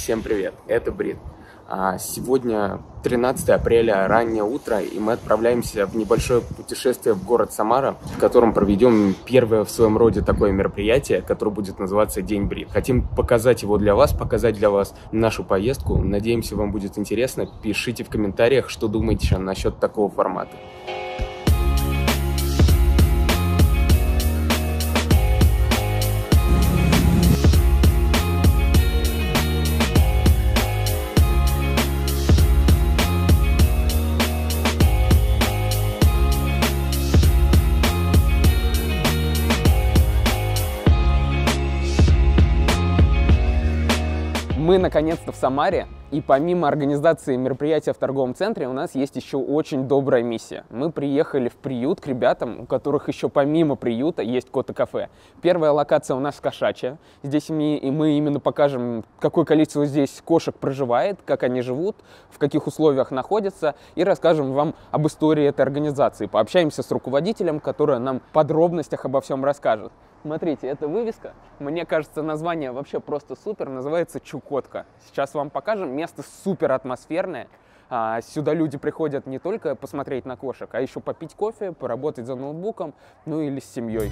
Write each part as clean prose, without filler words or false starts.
Всем привет, это Брит. Сегодня 13 апреля, раннее утро, и мы отправляемся в небольшое путешествие в город Самара, в котором проведем первое в своем роде такое мероприятие, которое будет называться День Брит. Хотим показать его для вас, показать для вас нашу поездку. Надеемся, вам будет интересно. Пишите в комментариях, что думаете насчет такого формата. Мы наконец-то в Самаре, и помимо организации мероприятия в торговом центре у нас есть еще очень добрая миссия. Мы приехали в приют к ребятам, у которых еще помимо приюта есть кота-кафе. Первая локация у нас кошачья. Здесь мы именно покажем, какое количество здесь кошек проживает, как они живут, в каких условиях находятся, и расскажем вам об истории этой организации. Пообщаемся с руководителем, который нам в подробностях обо всем расскажет. Смотрите, это вывеска. Мне кажется, название вообще просто супер. Называется Чукотка. Сейчас вам покажем. Место супер атмосферное. Сюда люди приходят не только посмотреть на кошек, а еще попить кофе, поработать за ноутбуком, ну или с семьей.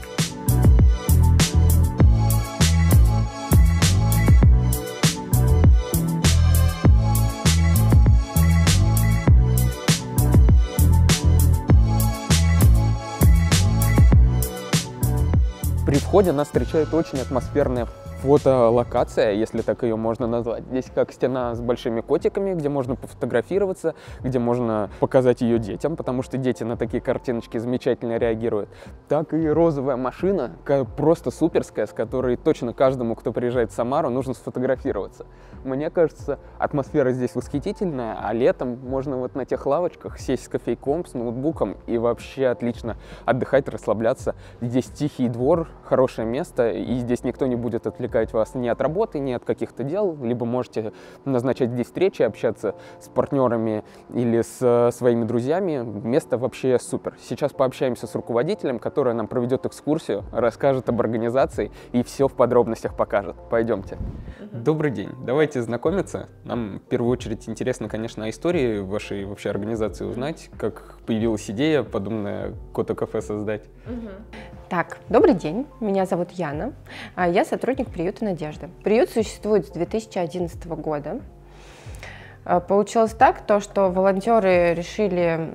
При входе нас встречает очень атмосферная фотолокация, если так ее можно назвать. Здесь как стена с большими котиками, где можно пофотографироваться, где можно показать ее детям, потому что дети на такие картиночки замечательно реагируют. Так и розовая машина, просто суперская, с которой точно каждому, кто приезжает в Самару, нужно сфотографироваться. Мне кажется, атмосфера здесь восхитительная, а летом можно вот на тех лавочках сесть с кофейком, с ноутбуком и вообще отлично отдыхать, расслабляться. Здесь тихий двор, хорошее место, и здесь никто не будет отвлекать вас ни от работы, ни от каких-то дел, либо можете назначать здесь встречи, общаться с партнерами или с своими друзьями. Место вообще супер. Сейчас пообщаемся с руководителем, который нам проведет экскурсию, расскажет об организации и все в подробностях покажет. Пойдемте. Добрый день. Давайте знакомиться. Нам в первую очередь интересно, конечно, о истории вашей вообще организации узнать, как появилась идея подобное кота-кафе создать. Так, добрый день, меня зовут Яна, я сотрудник приюта «Надежда». Приют существует с 2011 года. Получилось так, что волонтеры решили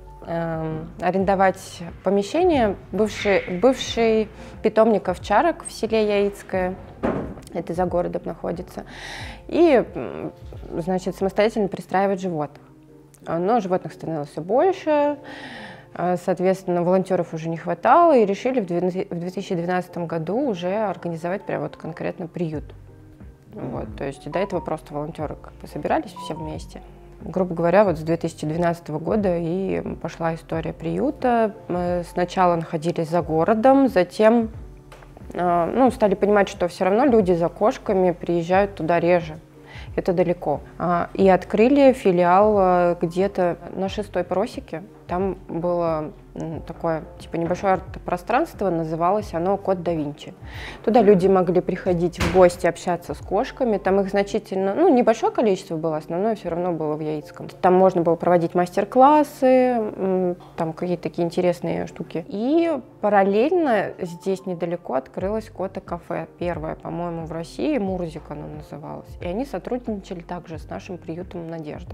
арендовать помещение бывший питомник овчарок в селе Яицкое, это за городом находится, и, значит, самостоятельно пристраивать животных. Но животных становилось все больше. Соответственно, волонтеров уже не хватало, и решили в 2012 году уже организовать прям вот конкретно приют. Вот, то есть до этого просто волонтеры как бы собирались все вместе. Грубо говоря, вот с 2012 года и пошла история приюта. Мы сначала находились за городом, затем стали понимать, что все равно люди за кошками приезжают туда реже. Это далеко. И открыли филиал где-то на 6-й просеке. Там было такое, типа, небольшое арт-пространство, называлось оно «Код да Винчи». Туда люди могли приходить в гости, общаться с кошками. Там их значительно, небольшое количество было, основное все равно было в Яицком. Там можно было проводить мастер-классы, там какие-то такие интересные штуки. И параллельно здесь недалеко открылось кота-кафе. Первое, по-моему, в России, Мурзик оно называлось. И они сотрудничали также с нашим приютом «Надежда».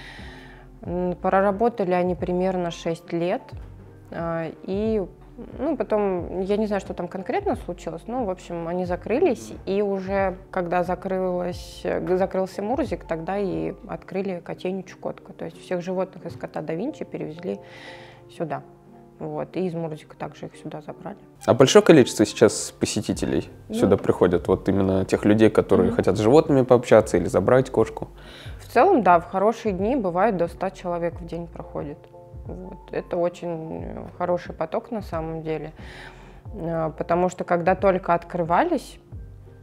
Проработали они примерно 6 лет, и потом, я не знаю, что там конкретно случилось, в общем, они закрылись, и уже когда закрылся Мурзик, тогда и открыли котейню Чукотка, то есть всех животных из кота да Винчи перевезли сюда. Вот, и из Мурзика также их сюда забрали. А большое количество сейчас посетителей сюда приходят? Вот именно тех людей, которые хотят с животными пообщаться или забрать кошку? В целом, да, в хорошие дни бывает до 100 человек в день проходит. Вот. Это очень хороший поток на самом деле, потому что когда только открывались,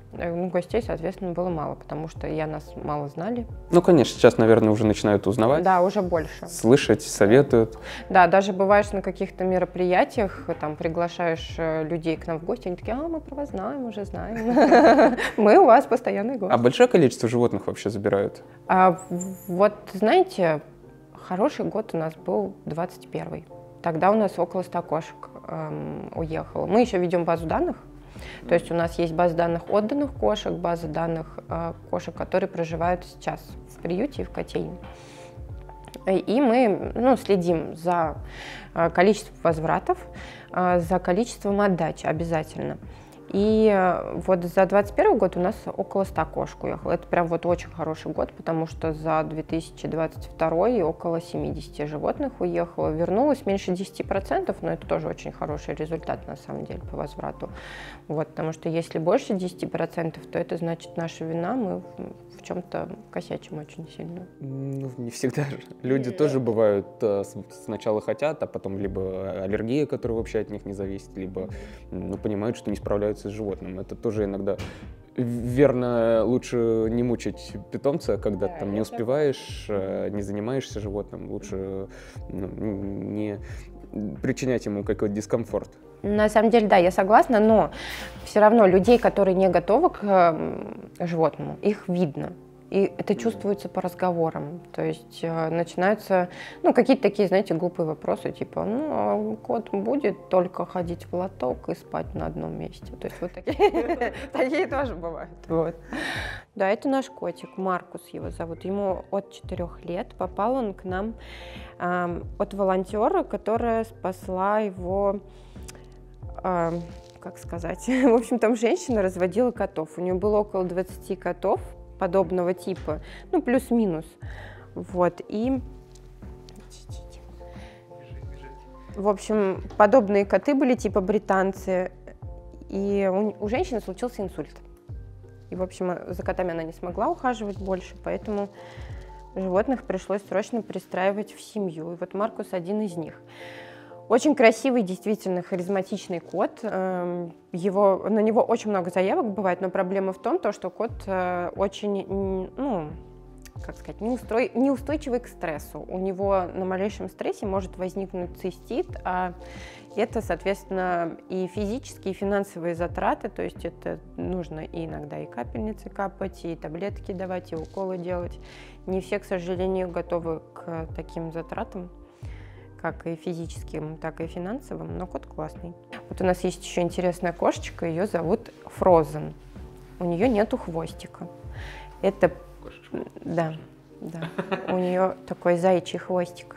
Гостей, соответственно, было мало, потому что нас мало знали. Ну, конечно, сейчас, наверное, уже начинают узнавать. Да, уже больше. Слышать, советуют. Да, даже бываешь на каких-то мероприятиях, там приглашаешь людей к нам в гости, они такие: мы про вас знаем, уже знаем. Мы у вас постоянный гость. А большое количество животных вообще забирают? Вот, знаете, хороший год у нас был 21-й. Тогда у нас около 100 кошек уехало. Мы еще ведем базу данных. То есть у нас есть база данных отданных кошек, база данных кошек, которые проживают сейчас в приюте и в котельне. И мы следим за количеством возвратов, за количеством отдач обязательно. И вот за 2021 год у нас около 100 кошек уехало. Это прям вот очень хороший год, потому что за 2022 около 70 животных уехало. Вернулось меньше 10%, но это тоже очень хороший результат на самом деле по возврату. Вот, потому что если больше 10%, то это значит наша вина, мы в чем-то косячим очень сильно. Ну, не всегда же. Люди тоже бывают, сначала хотят, а потом либо аллергия, которая вообще от них не зависит, либо понимают, что не справляются с животным. Это тоже иногда верно, лучше не мучить питомца, когда ты там не успеваешь, не занимаешься животным, лучше не причинять ему какой-то дискомфорт. На самом деле, да, я согласна, но все равно людей, которые не готовы к животному, их видно. И это чувствуется по разговорам. То есть начинаются какие-то такие, знаете, глупые вопросы, типа: а кот будет только ходить в лоток и спать на одном месте. То есть вот такие тоже бывают. Да, это наш котик, Маркус его зовут. Ему от 4 лет. Попал он к нам от волонтера, которая спасла его, как сказать, в общем, там женщина разводила котов. У нее было около 20 котов подобного типа, плюс-минус. Вот, и... В общем, подобные коты были типа британцы, и у женщины случился инсульт. И, в общем, за котами она не смогла ухаживать больше, поэтому животных пришлось срочно пристраивать в семью. И вот Маркус один из них. Очень красивый, действительно харизматичный кот. На него очень много заявок бывает, но проблема в том, что кот очень, неустойчивый к стрессу. У него на малейшем стрессе может возникнуть цистит, а это, соответственно, и физические, и финансовые затраты, то есть это нужно и иногда и капельницы капать, и таблетки давать, и уколы делать. Не все, к сожалению, готовы к таким затратам, как и физическим, так и финансовым, но кот классный. Вот у нас есть еще интересная кошечка, ее зовут Фрозен. У нее нету хвостика. Это, да, у нее такой заячий хвостик.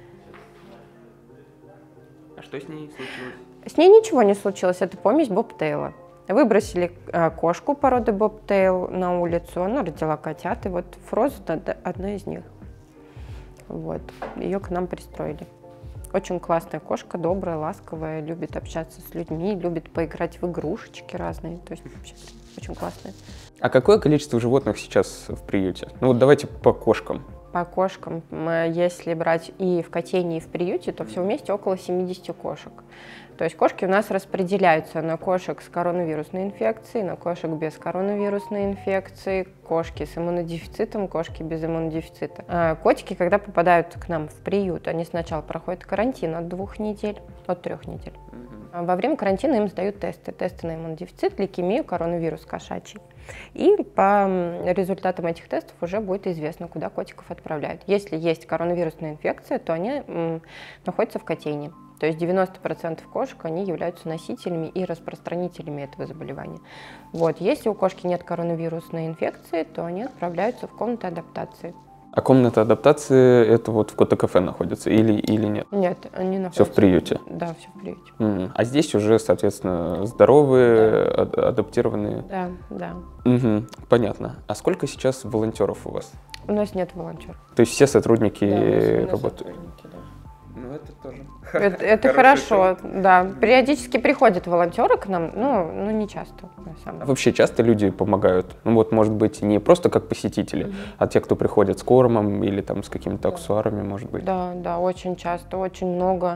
А что с ней случилось? С ней ничего не случилось, это помесь бобтейла. Выбросили кошку породы бобтейл на улицу, она родила котят, и вот Фрозен одна из них. Вот, ее к нам пристроили. Очень классная кошка, добрая, ласковая, любит общаться с людьми, любит поиграть в игрушечки разные. То есть вообще очень классная. А какое количество животных сейчас в приюте? Давайте по кошкам. По кошкам, если брать и в котельне, и в приюте, то все вместе около 70 кошек. То есть кошки у нас распределяются на кошек с коронавирусной инфекцией, на кошек без коронавирусной инфекции, кошки с иммунодефицитом, кошки без иммунодефицита. Котики, когда попадают к нам в приют, они сначала проходят карантин от 2 недель, от 3 недель. Во время карантина им сдают тесты на иммунодефицит, лейкемию, коронавирус кошачий. И по результатам этих тестов уже будет известно, куда котиков отправляют. Если есть коронавирусная инфекция, то они находятся в котельне. То есть 90% кошек, они являются носителями и распространителями этого заболевания. Вот. Если у кошки нет коронавирусной инфекции, то они отправляются в комнату адаптации. А комната адаптации это вот в кота-кафе находится или нет? Нет, они находятся. Все в приюте? Да, все в приюте. А здесь уже, соответственно, здоровые, да, адаптированные? Да, да. Понятно. А сколько сейчас волонтеров у вас? У нас нет волонтеров. То есть все сотрудники работают? Сотрудники, да. Ну, это тоже это хорошо, да. Периодически приходят волонтеры к нам, но не часто, на самом деле. А вообще часто люди помогают? Может быть, не просто как посетители, а те, кто приходят с кормом или там с какими-то аксессуарами, может быть? Да, очень часто, очень много.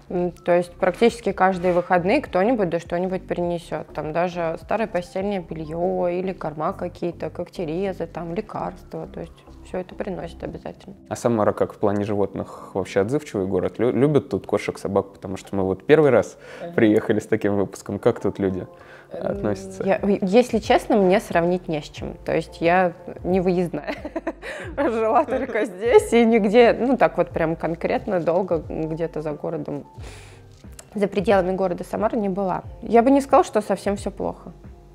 То есть практически каждые выходные кто-нибудь да что-нибудь принесет. Там даже старое постельное белье или корма какие-то, когтерезы, там лекарства. То есть все это приносит обязательно. А Самара как в плане животных вообще отзывчивый город? Любят тут кошек, собак? Потому что мы вот первый раз приехали с таким выпуском. Как тут люди относятся? Если честно, мне сравнить не с чем. То есть я не выездная. Жила только здесь и нигде, ну так вот прям конкретно долго где-то за городом, за пределами города Самара не была. Я бы не сказала, что совсем все плохо.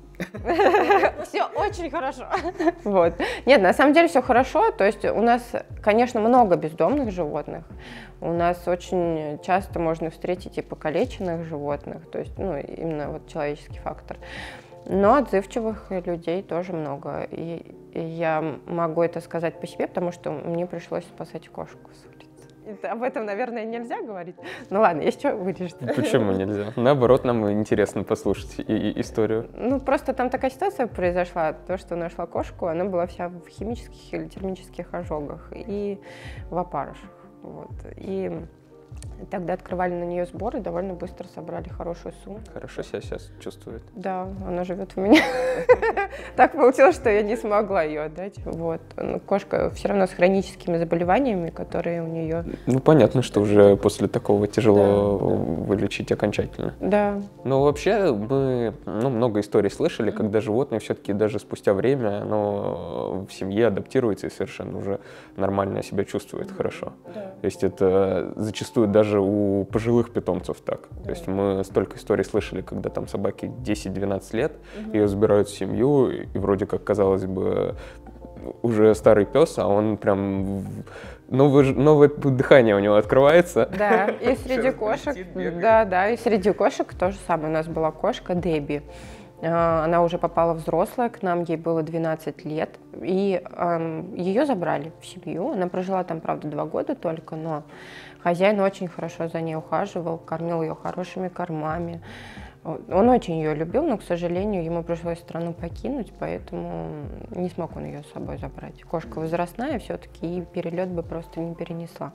Все очень хорошо. Вот. Нет, на самом деле все хорошо. То есть у нас, конечно, много бездомных животных. У нас очень часто можно встретить и покалеченных животных. То есть, ну, именно вот человеческий фактор. Но отзывчивых людей тоже много. И я могу это сказать по себе, потому что мне пришлось спасать кошку с улицы. Об этом, наверное, нельзя говорить. Ну ладно, если что, вырежете. Почему нельзя? Наоборот, нам интересно послушать историю. Ну, просто там такая ситуация произошла. То, что нашла кошку, она была вся в химических или термических ожогах и в опарышах. Вот. И тогда открывали на нее сборы, довольно быстро собрали хорошую сумму. Хорошо себя сейчас чувствует. Да, она живет у меня. Так получилось, что я не смогла ее отдать. Вот. Кошка все равно с хроническими заболеваниями, которые у нее. Ну, понятно, что уже после такого тяжело вылечить окончательно. Да. Но вообще мы много историй слышали, когда животное все-таки даже спустя время оно в семье адаптируется и совершенно уже нормально себя чувствует хорошо. То есть это зачастую даже у пожилых питомцев так. То есть мы столько историй слышали, когда там собаке 10-12 лет, ее забирают в семью, и вроде как, казалось бы, уже старый пес, а он прям новое дыхание у него открывается. Да, и среди кошек, и среди кошек то же самое. У нас была кошка Дебби. Она уже попала взрослая к нам, ей было 12 лет, и ее забрали в семью. Она прожила там, правда, 2 года только, но хозяин очень хорошо за ней ухаживал, кормил ее хорошими кормами. Он очень ее любил, но, к сожалению, ему пришлось страну покинуть, поэтому не смог он ее с собой забрать. Кошка возрастная все-таки, и перелет бы просто не перенесла.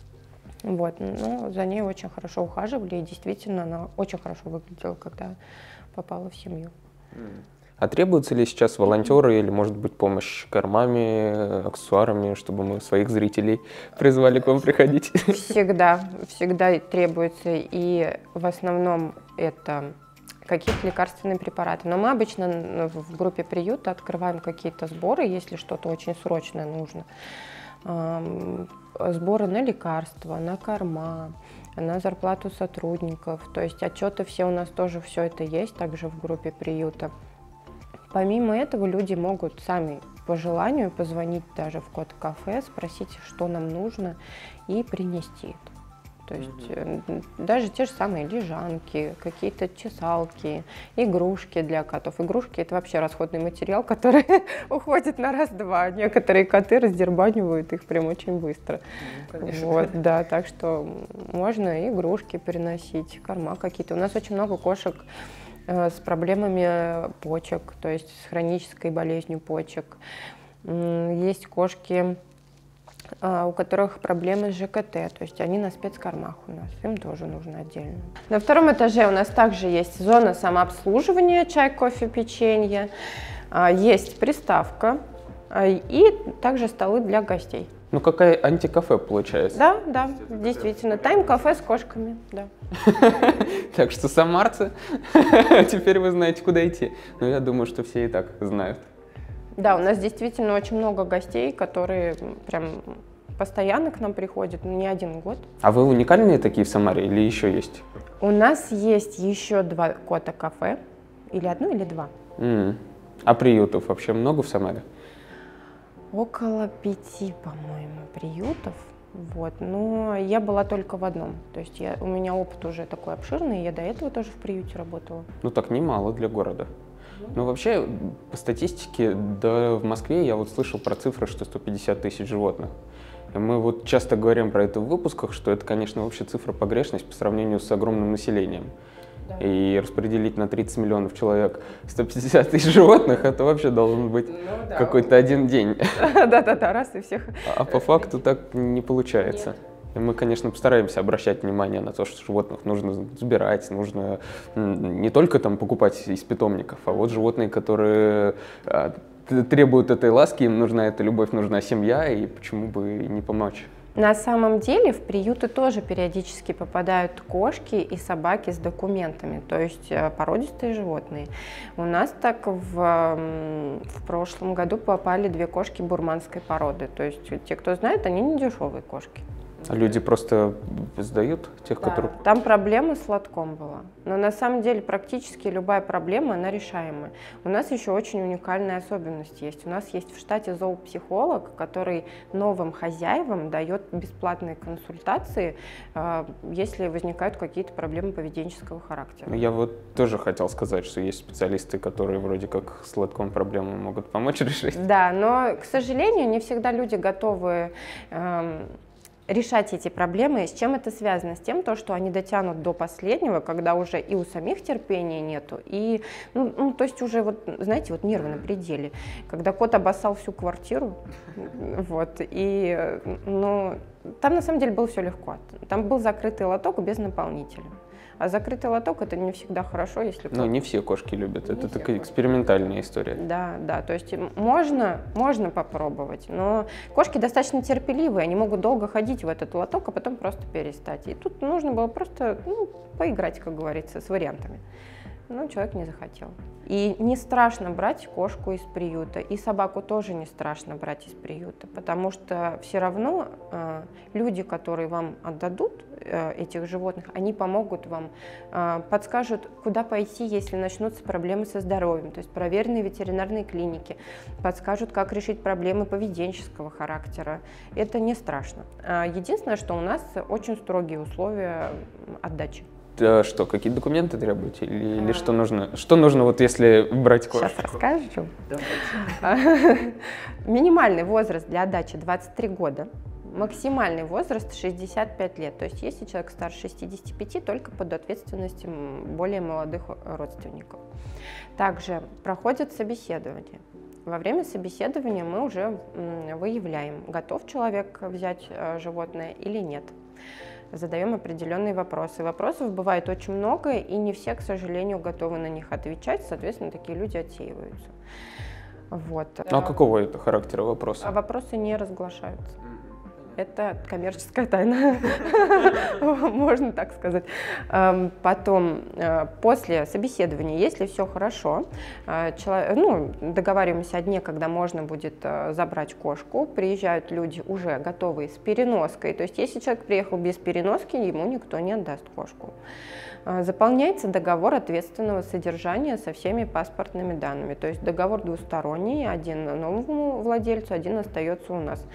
Вот, но за ней очень хорошо ухаживали, и действительно она очень хорошо выглядела, когда попала в семью. А требуются ли сейчас волонтеры или, может быть, помощь кормами, аксессуарами, чтобы мы своих зрителей призвали к вам приходить? Всегда требуется, и в основном это какие-то лекарственные препараты. Но мы обычно в группе приюта открываем какие-то сборы, если что-то очень срочное нужно. Сборы на лекарства, на корма, на зарплату сотрудников. То есть отчеты все у нас тоже все это есть, также в группе приюта. Помимо этого люди могут сами по желанию позвонить даже в код кафе, спросить, что нам нужно, и принести это. То есть даже те же самые лежанки, какие-то чесалки, игрушки для котов. Игрушки — это вообще расходный материал, который уходит на раз-два. Некоторые коты раздербанивают их прям очень быстро. Вот, да, так что можно игрушки переносить, корма какие-то. У нас очень много кошек с проблемами почек, то есть с хронической болезнью почек. Есть кошки, у которых проблемы с ЖКТ, то есть они на спецкормах у нас, им тоже нужно отдельно. На втором этаже у нас также есть зона самообслуживания, чай, кофе, печенье, есть приставка и также столы для гостей. Ну, какая антикафе получается. Да, действительно, тайм-кафе с кошками, да. Так что, самарцы, теперь вы знаете, куда идти. Но я думаю, что все и так знают. Да, у нас действительно очень много гостей, которые прям постоянно к нам приходят, не 1 год. А вы уникальные такие в Самаре или еще есть? У нас есть еще 2 кота-кафе, или 1, или 2. А приютов вообще много в Самаре? Около 5, по-моему, приютов. Вот. Но я была только в одном. То есть у меня опыт уже такой обширный, я до этого тоже в приюте работала. Ну так немало для города. Ну вообще, по статистике, да, в Москве я вот слышал про цифры, что 150 тысяч животных. И мы вот часто говорим про это в выпусках, что это, конечно, вообще цифра погрешность по сравнению с огромным населением. Да. И распределить на 30 миллионов человек 150 тысяч животных, это вообще должен быть какой-то один день. Да, раз и всех. А по факту так не получается. И мы, конечно, постараемся обращать внимание на то, что животных нужно забирать, нужно не только там покупать из питомников, а вот животные, которые требуют этой ласки, им нужна эта любовь, нужна семья, и почему бы и не помочь. На самом деле в приюты тоже периодически попадают кошки и собаки с документами, то есть породистые животные. У нас так в прошлом году попали 2 кошки бурманской породы, то есть те, кто знает, они не дешевые кошки. А люди просто сдают тех, Да. которые... Там проблема с лотком была. Но на самом деле практически любая проблема, она решаемая. У нас еще очень уникальная особенность есть. У нас есть в штате зоопсихолог, который новым хозяевам дает бесплатные консультации, если возникают какие-то проблемы поведенческого характера. Я вот тоже хотел сказать, что есть специалисты, которые вроде как с лотком проблемы могут помочь решить. Да, но, к сожалению, не всегда люди готовы решать эти проблемы. С чем это связано? С тем, что они дотянут до последнего, когда уже и у самих терпения нету, и, то есть уже, вот, знаете, вот нервы на пределе. Когда кот обоссал всю квартиру, вот, и, там на самом деле было все легко. Там был закрытый лоток без наполнителя. А закрытый лоток — это не всегда хорошо, если... Ну, не все кошки любят, Не это все такая кошки. экспериментальная история. Да, то есть можно попробовать, но кошки достаточно терпеливые, они могут долго ходить в этот лоток, а потом просто перестать. И тут нужно было просто поиграть, как говорится, с вариантами. Но человек не захотел. И не страшно брать кошку из приюта, и собаку тоже не страшно брать из приюта, потому что все равно люди, которые вам отдадут этих животных, они помогут вам, подскажут, куда пойти, если начнутся проблемы со здоровьем, то есть проверенные ветеринарные клиники, подскажут, как решить проблемы поведенческого характера. Это не страшно. Единственное, что у нас очень строгие условия отдачи. Что, какие документы требуете? Или что нужно? Что нужно, вот если брать кошку? Сейчас расскажу. Минимальный возраст для отдачи 23 года. Максимальный возраст 65 лет. То есть если человек старше 65, только под ответственностью более молодых родственников. Также проходят собеседования. Во время собеседования мы уже выявляем, готов человек взять животное или нет. Задаем определенные вопросы. Вопросов бывает очень много, и не все, к сожалению, готовы на них отвечать. Соответственно, такие люди отсеиваются. Вот. А какого это характера вопроса? Вопросы не разглашаются. Это коммерческая тайна, можно так сказать. Потом, после собеседования, если все хорошо, договариваемся о дне, когда можно будет забрать кошку, приезжают люди уже готовые с переноской. То есть, если человек приехал без переноски, ему никто не отдаст кошку. Заполняется договор ответственного содержания со всеми паспортными данными. То есть договор двусторонний, один новому владельцу, один остается у нас.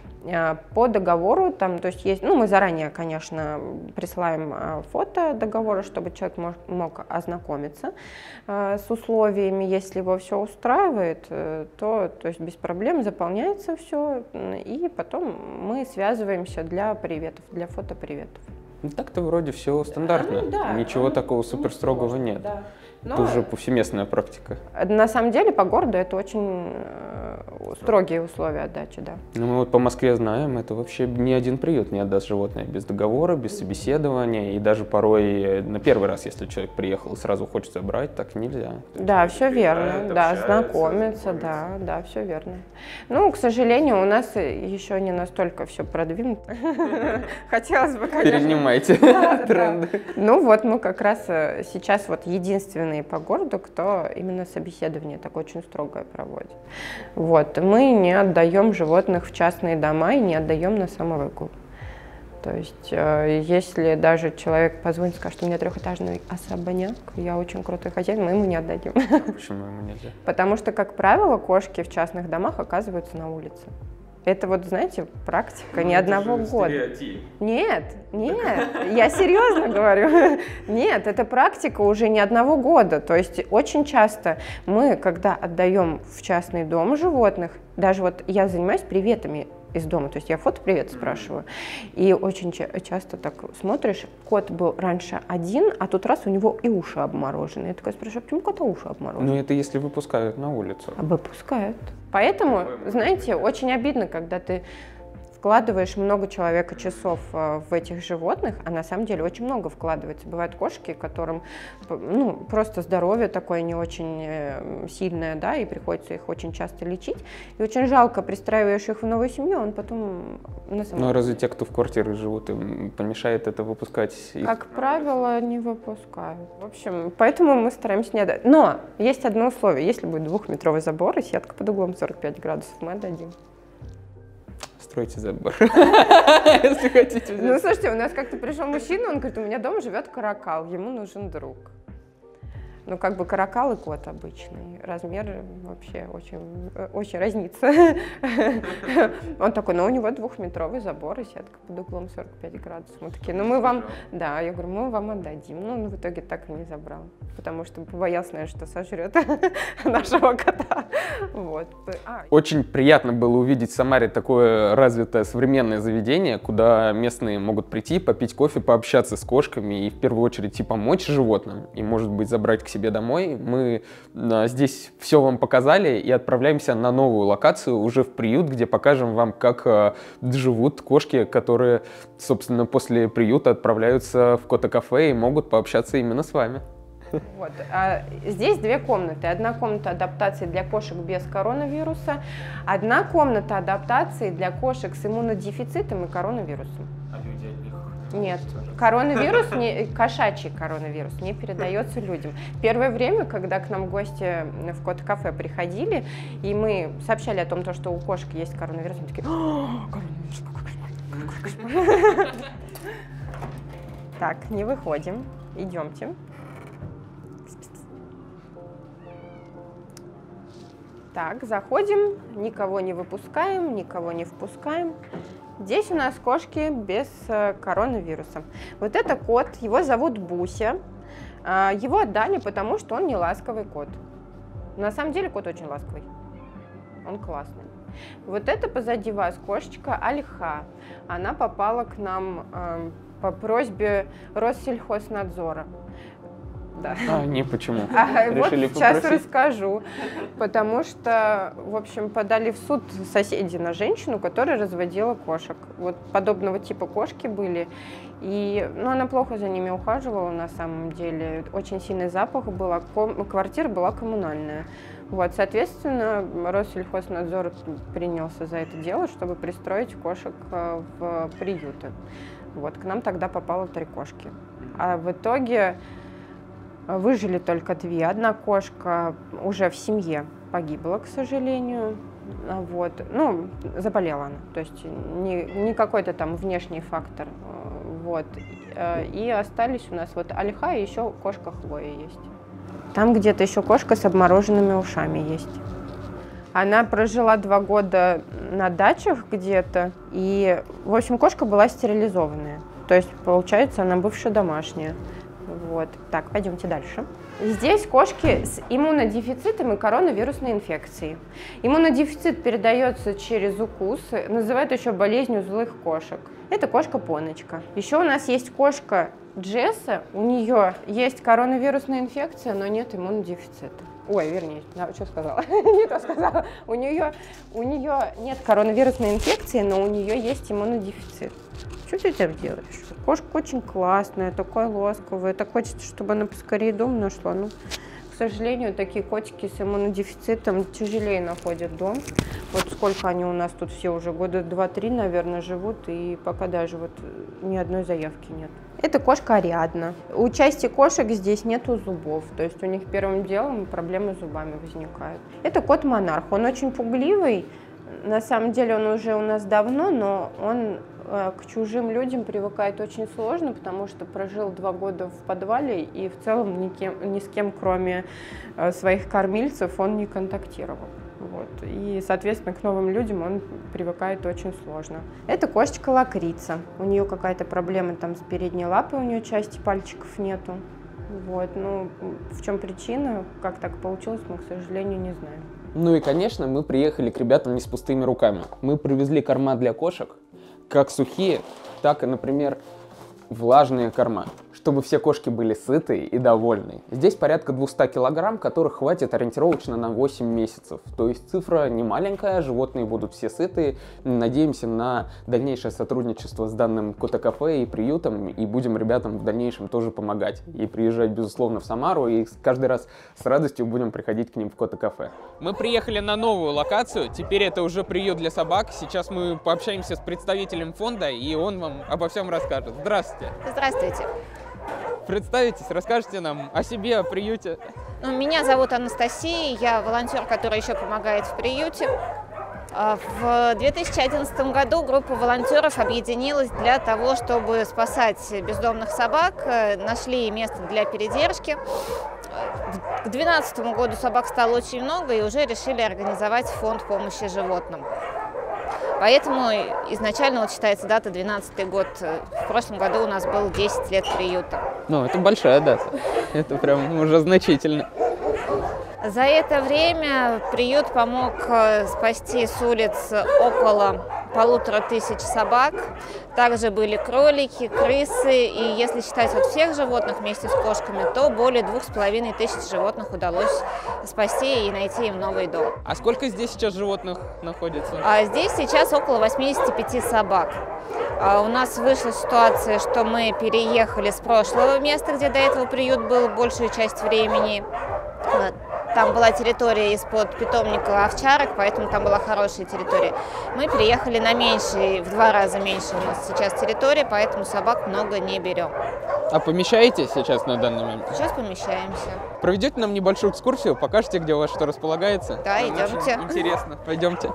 По договору, там, то есть есть, мы заранее, конечно, присылаем фото договора, чтобы человек мог ознакомиться с условиями. Если его все устраивает, то есть без проблем заполняется все, и потом мы связываемся для приветов, для фотоприветов. Так-то вроде все стандартно, ничего такого супер строгого нет. Да. Это уже повсеместная практика. На самом деле по городу это очень строгие условия отдачи, да. Ну, мы вот по Москве знаем, это вообще ни один приют не отдаст животное без договора, без собеседования, и даже порой на первый раз, если человек приехал и сразу хочет забрать, так нельзя. Да, все верно, да, знакомиться, да, все верно. К сожалению, у нас еще не настолько все продвинуто. Хотелось бы, конечно. Перенимайте тренды. Мы как раз сейчас единственные по городу, кто именно собеседование так очень строгое проводит. Мы не отдаем животных в частные дома и не отдаем на самовыгул. То есть, если даже человек позвонит и скажет, что у меня 3-этажный особняк, я очень крутой хозяин, мы ему не отдадим. Почему ему нельзя? Потому что, как правило, кошки в частных домах оказываются на улице. Это знаете, практика не одного года. Нет, я серьезно говорю. Нет, это практика уже не одного года. То есть очень часто мы, когда отдаем в частный дом животных, даже я занимаюсь приветами из дома, то есть я фотопривет спрашиваю, и очень часто так смотришь, кот был раньше один, а тут раз у него и уши обморожены. Я такая спрашиваю, почему кота уши обморожены? Это если выпускают на улицу. Выпускают. Поэтому, знаете, очень обидно, когда ты вкладываешь много человека часов в этих животных, а на самом деле очень много вкладывается. Бывают кошки, которым просто здоровье такое не очень сильное, да, и приходится их очень часто лечить. И очень жалко, пристраиваешь их в новую семью, он потом на самом Ну, разве те, кто в квартире живут, им помешает это выпускать? Как правило, не выпускают. В общем, поэтому мы стараемся не отдать. Но есть одно условие. Если будет 2-метровый забор и сетка под углом 45 градусов, мы отдадим. Стройте забор, если хотите. Ну, слушайте, у нас как-то пришел мужчина, он говорит, у меня дома живет каракал, ему нужен друг. Ну, как бы каракал и кот обычный. Размер вообще очень разнится. Он такой, ну, у него 2-метровый забор и сетка под углом 45 градусов. Мы такие, ну, мы вам... Да, я говорю, мы вам отдадим. Ну, он в итоге так и не забрал. Потому что побоялся, наверное, что сожрет нашего кота. Вот. Очень приятно было увидеть в Самаре такое развитое современное заведение, куда местные могут прийти, попить кофе, пообщаться с кошками и в первую очередь и помочь животным, и, может быть, забрать к себе домой. Мы здесь все вам показали и отправляемся на новую локацию, уже в приют, где покажем вам, как живут кошки, которые, собственно, после приюта отправляются в кота-кафе и могут пообщаться именно с вами. Вот. Здесь 2 комнаты. Одна комната адаптации для кошек без коронавируса, одна комната адаптации для кошек с иммунодефицитом и коронавирусом. А люди от них? Нет, коронавирус, кошачий коронавирус не передается людям. Первое время, когда к нам гости в кот-кафе приходили, и мы сообщали о том, что у кошек есть коронавирус, они такие, коронавирус, какой кошмар. Так, не выходим, идемте. Так, заходим, никого не выпускаем, никого не впускаем. Здесь у нас кошки без коронавируса. Вот это кот, его зовут Буся. Его отдали, потому что он не ласковый кот. На самом деле кот очень ласковый. Он классный. Вот это позади вас кошечка Альха. Она попала к нам по просьбе Россельхознадзора. Да. Не почему. Вот сейчас расскажу. Потому что, в общем, подали в суд соседи на женщину, которая разводила кошек. Вот подобного типа кошки были. И, она плохо за ними ухаживала на самом деле. Очень сильный запах был, квартира была коммунальная. Вот, соответственно, Россельхознадзор принялся за это дело, чтобы пристроить кошек в приюты. Вот, к нам тогда попало 3 кошки. А в итоге выжили только 2. Одна кошка уже в семье погибла, к сожалению. Вот. Заболела она. То есть не какой-то там внешний фактор. Вот. И остались у нас вот Альха и еще кошка Хлоя есть. Там где-то еще кошка с обмороженными ушами есть. Она прожила 2 года на дачах где-то. И, в общем, кошка была стерилизованная. То есть, получается, она бывшая домашняя. Вот. Так, пойдемте дальше. Здесь кошки с иммунодефицитом и коронавирусной инфекцией. Иммунодефицит передается через укусы, называют еще болезнью злых кошек. Это кошка-поночка. Еще у нас есть кошка Джесса, у нее есть коронавирусная инфекция, но нет иммунодефицита. Ой, вернее, что сказала? Не то сказала. У нее нет коронавирусной инфекции, но у нее есть иммунодефицит. Что ты там делаешь? Кошка очень классная, такая ласковая. Так хочется, чтобы она поскорее дом нашла. Но, к сожалению, такие котики с иммунодефицитом тяжелее находят дом. Вот сколько они у нас тут все уже, года 2-3, наверное, живут, и пока даже вот ни одной заявки нет. Это кошка Ариадна. У части кошек здесь нету зубов, то есть у них первым делом проблемы с зубами возникают. Это кот Монарх, он очень пугливый. На самом деле он уже у нас давно, но он к чужим людям привыкает очень сложно, потому что прожил 2 года в подвале и в целом ни с кем, кроме своих кормильцев, он не контактировал. Вот. И, соответственно, к новым людям он привыкает очень сложно. Это кошечка Лакрица. У нее какая-то проблема там с передней лапой, у нее части пальчиков нету. Вот. В чем причина, как так получилось, мы, к сожалению, не знаем. Ну и, конечно, мы приехали к ребятам не с пустыми руками. Мы привезли корма для кошек, как сухие, так и, например, влажные корма. чтобы все кошки были сытые и довольны. Здесь порядка 200 килограмм, которых хватит ориентировочно на 8 месяцев. То есть цифра не маленькая, животные будут все сытые. Надеемся на дальнейшее сотрудничество с данным кота-кафе и приютом, и будем ребятам в дальнейшем тоже помогать. И приезжать, безусловно, в Самару, и каждый раз с радостью будем приходить к ним в кота-кафе. Мы приехали на новую локацию, теперь это уже приют для собак. Сейчас мы пообщаемся с представителем фонда, и он вам обо всем расскажет. Здравствуйте. Здравствуйте. Представитесь, расскажите нам о себе, о приюте. Меня зовут Анастасия, я волонтер, который еще помогает в приюте. В 2011 году группа волонтеров объединилась для того, чтобы спасать бездомных собак, нашли место для передержки. К 2012 году собак стало очень много, и уже решили организовать фонд помощи животным. Поэтому изначально считается дата 2012 год. В прошлом году у нас было 10 лет приюта. Это большая дата. Это прям уже значительно. За это время приют помог спасти с улиц около 1500 собак. Также были кролики, крысы. И если считать от всех животных вместе с кошками, то более 2500 животных удалось спасти и найти им новый дом. А сколько здесь сейчас животных находится? Здесь сейчас около 85 собак. У нас вышла ситуация, что мы переехали с прошлого места, где до этого приют был большую часть времени. Там была территория из-под питомника овчарок, поэтому там была хорошая территория. Мы переехали на меньший, в 2 раза меньше у нас сейчас территория, поэтому собак много не берем. А помещаетесь сейчас на данный момент? Сейчас помещаемся. Проведете нам небольшую экскурсию, покажете, где у вас что располагается? Да, идемте. Интересно, пойдемте.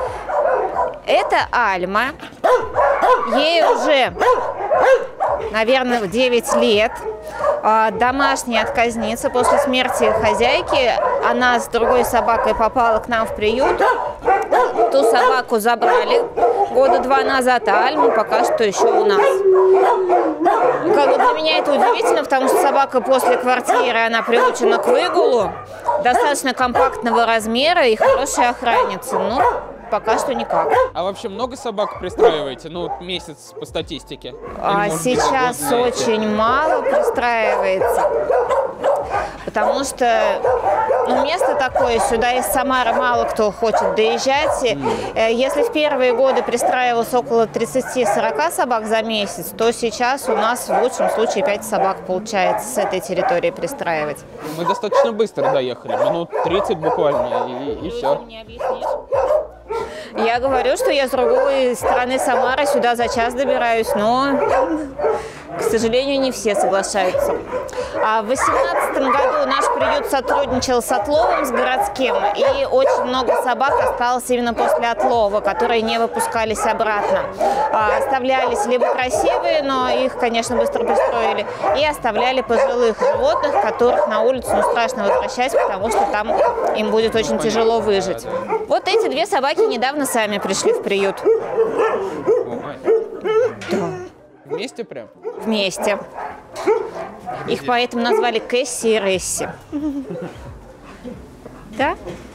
Это Альма. Ей уже, наверное, 9 лет. Домашняя отказница. После смерти хозяйки она с другой собакой попала к нам в приют. Ту собаку забрали года 2 назад, а Альму пока что еще у нас. Для меня это удивительно, потому что собака после квартиры, она приучена к выгулу, достаточно компактного размера и хорошая охранница. Пока что никак. А вообще много собак пристраиваете? Месяц по статистике? Сейчас очень мало пристраивается. Потому что место такое, сюда из Самары мало кто хочет доезжать. Если в первые годы пристраивалось около 30-40 собак за месяц, то сейчас у нас в лучшем случае 5 собак получается с этой территории пристраивать. Мы достаточно быстро доехали, минут 30 буквально, и все. Я говорю, что я с другой стороны Самары сюда за час добираюсь, но, к сожалению, не все соглашаются. В 2018 году наш приют сотрудничал с отловом, с городским, и очень много собак осталось именно после отлова, которые не выпускались обратно. Оставлялись либо красивые, но их, конечно, быстро пристроили, и оставляли пожилых животных, которых на улицу страшно возвращать, потому что там им будет очень тяжело выжить. Вот эти 2 собаки недавно сами пришли в приют. Да. Вместе прям? Вместе. Их поэтому назвали Кэсси и Ресси. Да?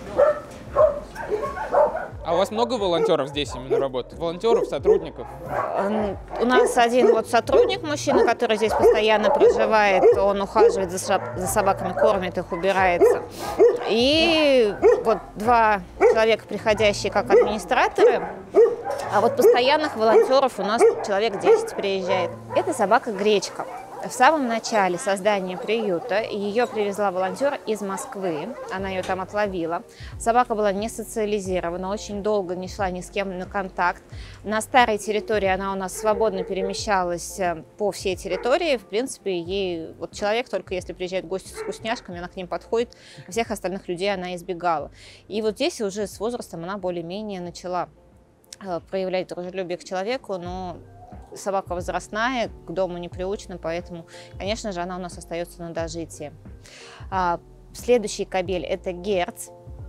А у вас много волонтеров здесь именно работает? Волонтеров, сотрудников? У нас один сотрудник, мужчина, который здесь постоянно проживает, он ухаживает за собаками, кормит их, убирается. И 2 человека, приходящие как администраторы, а постоянных волонтеров у нас человек 10 приезжает. Это собака Гречка. В самом начале создания приюта ее привезла волонтер из Москвы, она ее там отловила. Собака была не социализирована, очень долго не шла ни с кем на контакт. На старой территории она у нас свободно перемещалась по всей территории. В принципе, ей человек, только если приезжают гости с вкусняшками, она к ним подходит, а всех остальных людей она избегала. И здесь уже с возрастом она более-менее начала проявлять дружелюбие к человеку, но собака возрастная, к дому не приучена, поэтому, конечно же, она у нас остается на дожитии. Следующий кобель – это Герц.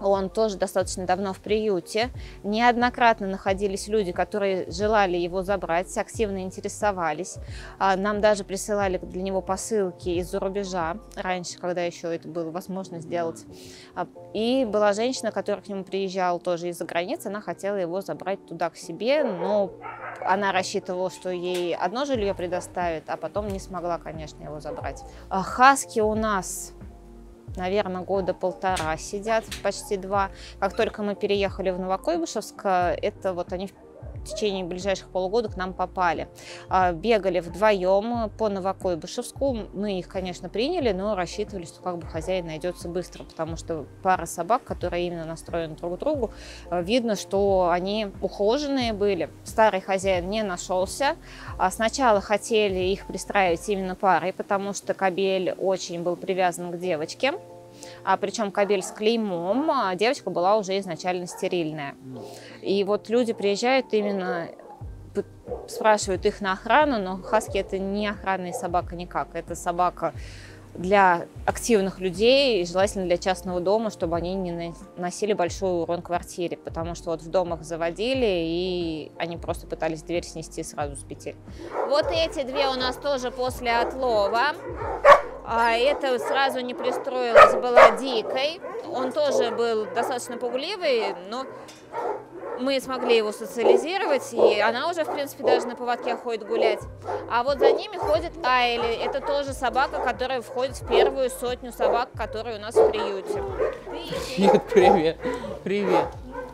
Он тоже достаточно давно в приюте. Неоднократно находились люди, которые желали его забрать, активно интересовались. Нам даже присылали для него посылки из-за рубежа, раньше, когда еще это было возможно сделать. И была женщина, которая к нему приезжала тоже из-за границы, она хотела его забрать туда к себе, но она рассчитывала, что ей одно жилье предоставят, а потом не смогла, конечно, его забрать. Хаски у нас, наверное, года полтора сидят, почти 2. Как только мы переехали в Новокуйбышевск, это вот они в течение ближайших полугода к нам попали. Бегали вдвоем по Новокуйбышевску. Мы их, конечно, приняли, но рассчитывали, что как бы хозяин найдется быстро, потому что пара собак, которые именно настроены друг к другу, видно, что они ухоженные были. Старый хозяин не нашелся. Сначала хотели их пристраивать именно парой, потому что кобель очень был привязан к девочке. Причем кобель с клеймом, а девочка была уже изначально стерильная. И вот люди приезжают именно, спрашивают их на охрану, но хаски это не охранная собака никак. Это собака для активных людей, желательно для частного дома, чтобы они не наносили большой урон квартире, потому что вот в домах заводили, и они просто пытались дверь снести сразу с петель. Вот эти две у нас тоже после отлова. Это сразу не пристроилась, была дикой. Он тоже был достаточно пугливый, но мы смогли его социализировать, и она уже, в принципе, даже на поводке ходит гулять. А вот за ними ходит Айли. Это тоже собака, которая входит в первую 100 собак, которые у нас в приюте. Привет, привет, привет.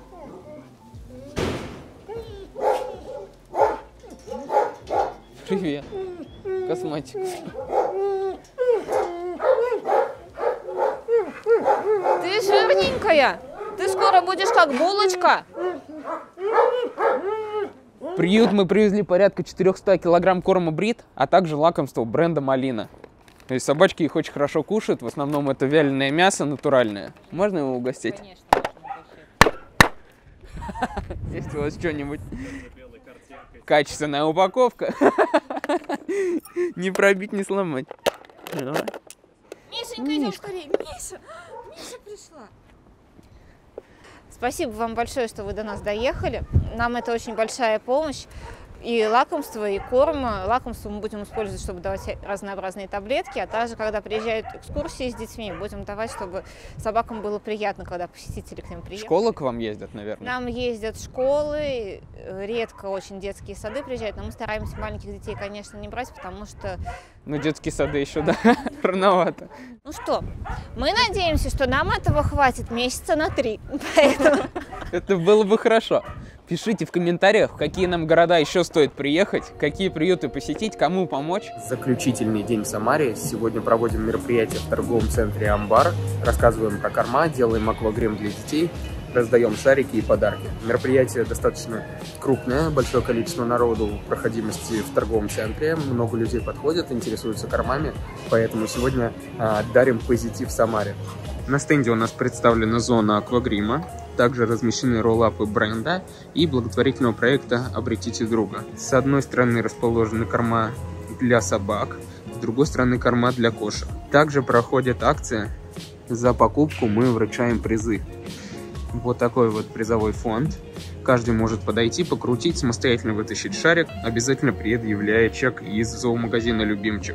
Привет, косматик. Ты жирненькая. Ты скоро будешь как булочка. В приют мы привезли порядка 400 килограмм корма Брит, а также лакомства бренда Малина. То есть собачки их очень хорошо кушают, в основном это вяленое мясо натуральное. Можно его угостить? Конечно, Есть у вас что-нибудь? Качественная упаковка. Не пробить, не сломать. Мишенька, идем скорее. Миша пришла. Спасибо вам большое, что вы до нас доехали. Нам это очень большая помощь. И лакомство, и корм. Лакомство мы будем использовать, чтобы давать разнообразные таблетки, а также, когда приезжают экскурсии с детьми, будем давать, чтобы собакам было приятно, когда посетители к ним приедут. Школа к вам ездят, наверное? Нам ездят школы, редко очень детские сады приезжают, но мы стараемся маленьких детей, конечно, не брать, потому что... Ну, детские сады еще, да, рановато. Ну что, мы надеемся, что нам этого хватит месяца на 3, поэтому... Это было бы хорошо. Пишите в комментариях, в какие нам города еще стоит приехать, какие приюты посетить, кому помочь. Заключительный день в Самаре. Сегодня проводим мероприятие в торговом центре «Амбар». Рассказываем про корма, делаем аквагрим для детей, раздаем шарики и подарки. Мероприятие достаточно крупное, большое количество народу, проходимости в торговом центре. Много людей подходят, интересуются кормами, поэтому сегодня дарим позитив Самаре. На стенде у нас представлена зона аквагрима, также размещены роллапы бренда и благотворительного проекта «Обретите друга». С одной стороны расположены корма для собак, с другой стороны корма для кошек. Также проходит акция «За покупку мы вручаем призы». Вот такой вот призовой фонд. Каждый может подойти, покрутить, самостоятельно вытащить шарик, обязательно предъявляя чек из зоомагазина «Любимчик».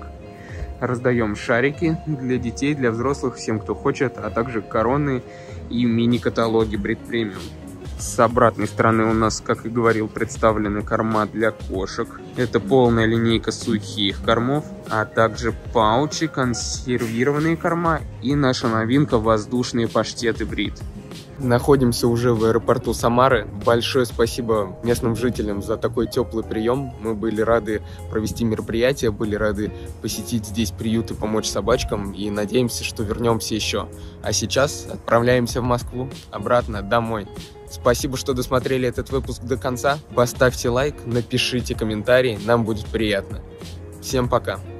Раздаем шарики для детей, для взрослых, всем, кто хочет, а также короны и мини-каталоги Брит Премиум. С обратной стороны у нас, как и говорил, представлены корма для кошек. Это полная линейка сухих кормов, а также паучи, консервированные корма и наша новинка — воздушные паштеты Брит. Находимся уже в аэропорту Самары. Большое спасибо местным жителям за такой теплый прием. Мы были рады провести мероприятие, были рады посетить здесь приют и помочь собачкам. И надеемся, что вернемся еще. А сейчас отправляемся в Москву, обратно домой. Спасибо, что досмотрели этот выпуск до конца. Поставьте лайк, напишите комментарий, нам будет приятно. Всем пока!